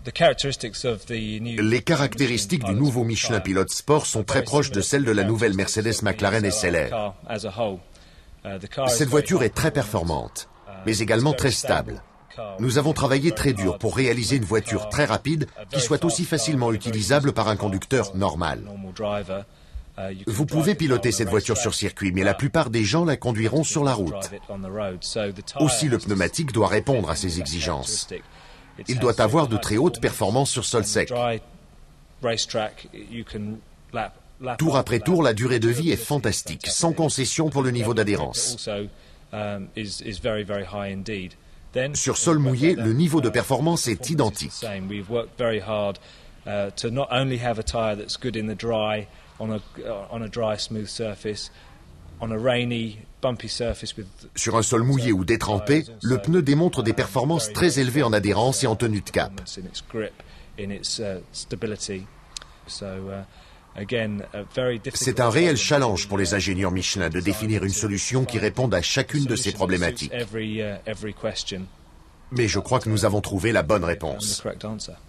Les caractéristiques du nouveau Michelin Pilot Sport sont très proches de celles de la nouvelle Mercedes McLaren SLR. Cette voiture est très performante, mais également très stable. Nous avons travaillé très dur pour réaliser une voiture très rapide qui soit aussi facilement utilisable par un conducteur normal. Vous pouvez piloter cette voiture sur circuit, mais la plupart des gens la conduiront sur la route. Aussi, le pneumatique doit répondre à ces exigences. Il doit avoir de très hautes performances sur sol sec. Tour après tour, la durée de vie est fantastique, sans concession pour le niveau d'adhérence. Sur sol mouillé, le niveau de performance est identique. Sur un sol mouillé ou détrempé, le pneu démontre des performances très élevées en adhérence et en tenue de cap. C'est un réel challenge pour les ingénieurs Michelin de définir une solution qui réponde à chacune de ces problématiques. Mais je crois que nous avons trouvé la bonne réponse.